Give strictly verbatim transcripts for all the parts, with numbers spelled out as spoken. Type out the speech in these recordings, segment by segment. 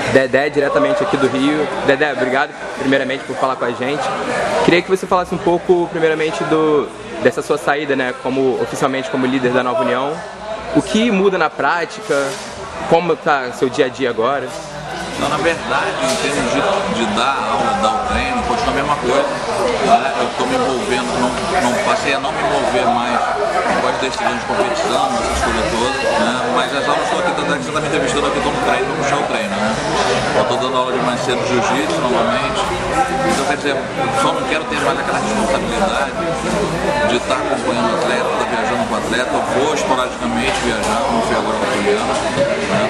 Dedé, diretamente aqui do Rio. Dedé, obrigado primeiramente por falar com a gente. Queria que você falasse um pouco, primeiramente, do, dessa sua saída, né, como, oficialmente como líder da Nova União. O que muda na prática? Como está seu dia a dia agora? Então, na verdade, em termos de, de dar aula, dar o treino, continua a mesma coisa. Né? Eu estou me envolvendo, não, não passei a não me envolver mais com as decisões de competição, essas coisas todas, né? Mas as aulas estão aqui, tanto é que você está me entrevistando aqui, estou no treino, vou puxar o treino. Né? Eu estou dando aula de mais cedo de jiu-jitsu novamente. Então, quer dizer, só não quero ter mais aquela responsabilidade de estar acompanhando o atleta, estar viajando com o atleta. Eu vou esporadicamente viajar, como fui agora com o Juliano. Né?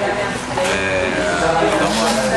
É, então,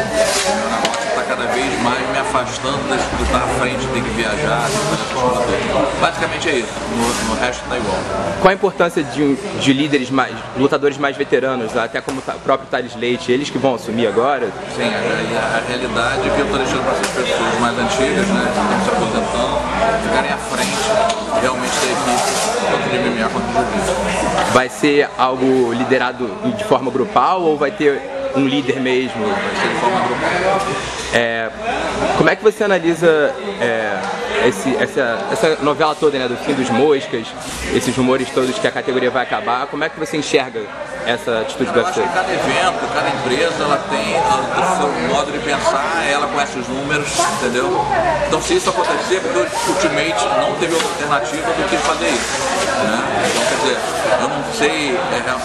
meu negócio está cada vez mais me afastando de estar à frente, ter que viajar, essas coisas todas. Basicamente é isso, no, no resto está igual. Qual a importância de, de líderes mais, lutadores mais veteranos, até como o próprio Thales Leite, eles que vão assumir agora? Sim, a, a realidade é que eu estou deixando para essas pessoas mais antigas, né, que estão se aposentando, ficarem à frente realmente da equipe, tanto de M M A quanto de jiu-jitsu. Vai ser algo liderado de forma grupal ou vai ter um líder mesmo? Vai ser de forma grupal. É, como é que você analisa é, esse, essa, essa novela toda, né, do fim dos moscas, esses rumores todos que a categoria vai acabar? Como é que você enxerga essa atitude do U F C? Eu acho que cada evento, cada empresa, ela tem o seu modo de pensar, ela conhece os números, entendeu? Então, se isso acontecer, porque o Ultimate não teve outra alternativa do que fazer isso, né? Então, quer dizer, eu não sei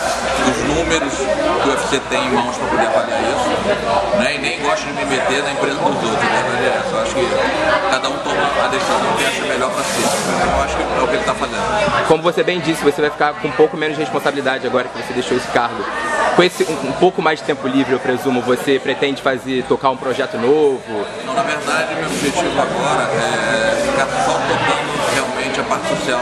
é, os números que o U F C tem em mãos para poder avaliar isso, né? E nem gosto de me meter na empresa dos outros, né? Eu acho que cada um toma a decisão que acha melhor para si. Então, eu acho que é o que ele está fazendo. Como você bem disse, você vai ficar com um pouco menos de responsabilidade agora que você deixou esse cargo. Com esse um, um pouco mais de tempo livre, eu presumo, você pretende fazer, tocar um projeto novo? Não, na verdade, meu objetivo agora é ficar só tocando realmente a parte social,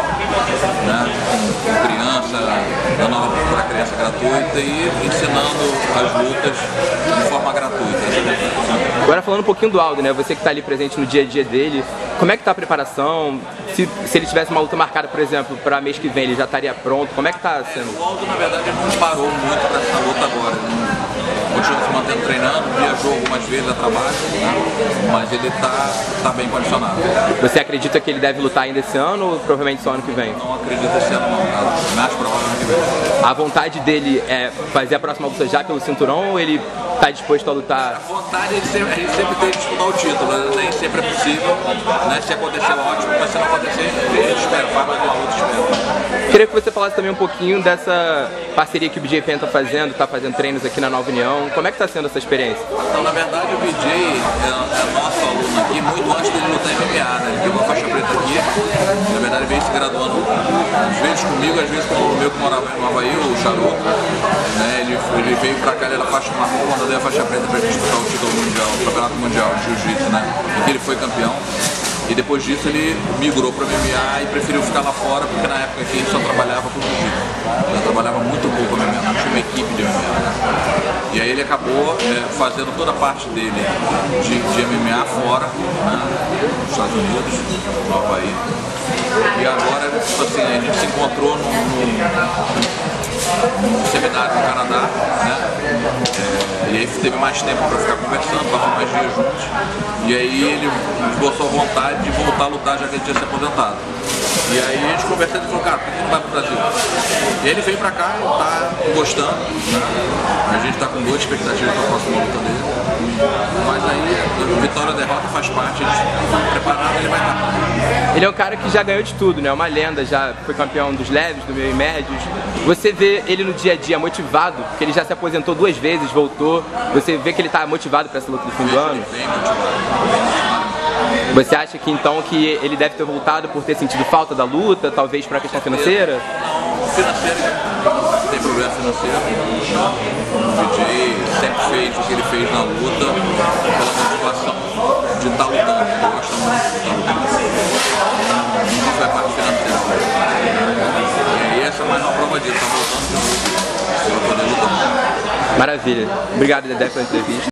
né? Com, com criança, dando aula para criança gratuita e ensinando as lutas de forma gratuita. Agora falando um pouquinho do Aldo, né? Você que está ali presente no dia a dia dele, como é que está a preparação? Se, se ele tivesse uma luta marcada, por exemplo, para mês que vem, ele já estaria pronto? Como é que está sendo? É, o Aldo, na verdade, não parou muito para essa luta agora. Ele continua se mantendo treinando, viajou algumas vezes a trabalho, né? Mas ele está tá bem condicionado. Você acredita que ele deve lutar ainda esse ano ou provavelmente só ano que vem? Não acredito esse ano não, cara. Mais provável ano que vem. A vontade dele é fazer a próxima luta já pelo cinturão ou ele está disposto a lutar? A vontade ele sempre, ele sempre tem de disputar o título, né? Nem sempre é possível, né? Se acontecer, ótimo, mas se não acontecer, ele espera, faz mais uma luta, espera. Queria que você falasse também um pouquinho dessa parceria que o B J Penn está fazendo, está fazendo treinos aqui na Nova União. Como é que está sendo essa experiência? Então, na verdade, o B J é, é nosso aluno aqui muito antes dele lutar M M A, né? Ele pegou a faixa preta aqui, na verdade ele veio se graduando, às vezes comigo, às vezes com o meu que morava no Havaí, o Charuto, né? Ele, ele veio pra cá, ele era faixa marrom, quando eu dei a faixa preta pra disputar o título mundial, o campeonato mundial de jiu-jitsu, né? Em que ele foi campeão. E depois disso ele migrou para o M M A e preferiu ficar lá fora, porque na época aqui ele só trabalhava com jiu-jitsu. Ele trabalhava muito pouco no M M A, não tinha uma equipe de M M A. Né? E aí ele acabou é, fazendo toda a parte dele de, de M M A fora, né? Nos Estados Unidos, no Havaí. E agora, tipo assim, a gente se encontrou num, num, num seminário no Canadá, né? É, e aí teve mais tempo para ficar conversando, passou mais dias juntos. E aí ele esboçou a vontade de voltar a lutar, já que ele tinha se aposentado. E aí a gente conversando e falou, cara, por que não vai pro Brasil? E aí ele veio pra cá, tá gostando, né? A gente tá com boa expectativa pra próxima luta dele. Mas aí, vitória ou derrota faz parte, a gente tá preparado, ele vai estar. Ele é um cara que já ganhou de tudo, né? Uma lenda, já foi campeão dos leves, do meio e médios. Você vê ele no dia a dia motivado, porque ele já se aposentou duas vezes, voltou. Você vê que ele tá motivado pra essa luta do fim do ano? Bem motivado, bem motivado. Você acha que então que ele deve ter voltado por ter sentido falta da luta, talvez para a questão financeira? Não, financeiro, não tem problema financeiro. O B J sempre fez o que ele fez na luta pela motivação de estar lutando. Ele gosta muito de estar lutando. Nunca foi a parte financeira. E essa é mais uma prova disso, está voltando de novo para poder lutar. Maravilha. Obrigado, Dedé, pela entrevista.